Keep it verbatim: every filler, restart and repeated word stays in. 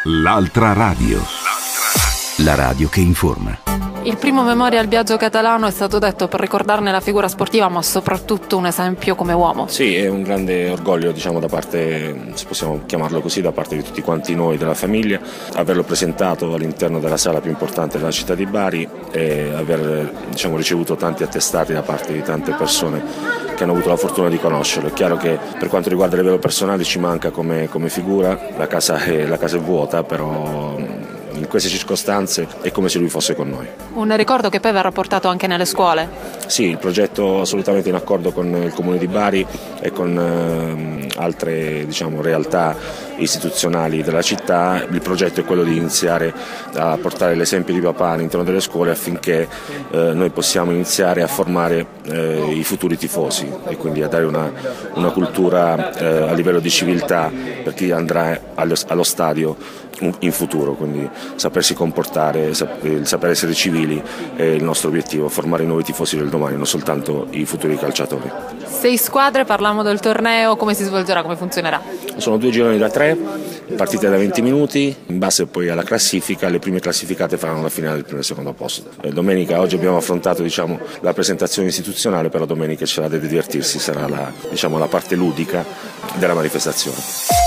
L'altra radio. La radio che informa. Il primo Memorial Biagio Catalano è stato detto per ricordarne la figura sportiva, ma soprattutto un esempio come uomo. Sì, è un grande orgoglio, diciamo, da parte, se possiamo chiamarlo così, da parte di tutti quanti noi della famiglia, averlo presentato all'interno della sala più importante della città di Bari e aver, diciamo, ricevuto tanti attestati da parte di tante persone che hanno avuto la fortuna di conoscerlo. È chiaro che per quanto riguarda il livello personale ci manca come, come figura, la casa è, la casa è vuota, però in queste circostanze è come se lui fosse con noi. Un ricordo che poi verrà portato anche nelle scuole? Sì, il progetto assolutamente in accordo con il Comune di Bari e con eh, altre, diciamo, realtà istituzionali della città. Il progetto è quello di iniziare a portare l'esempio di papà all'interno delle scuole affinché eh, noi possiamo iniziare a formare eh, i futuri tifosi e quindi a dare una, una cultura eh, a livello di civiltà per chi andrà allo, allo stadio in futuro, quindi sapersi comportare, il saper essere civili è il nostro obiettivo, formare i nuovi tifosi del domani, non soltanto i futuri calciatori. Sei squadre, parliamo del torneo, come si svolgerà, come funzionerà? Sono due gironi da tre, partite da venti minuti, in base poi alla classifica, le prime classificate faranno la finale del primo e secondo posto. Domenica, oggi abbiamo affrontato, diciamo, la presentazione istituzionale, però domenica c'è da divertirsi, sarà la, diciamo, la parte ludica della manifestazione.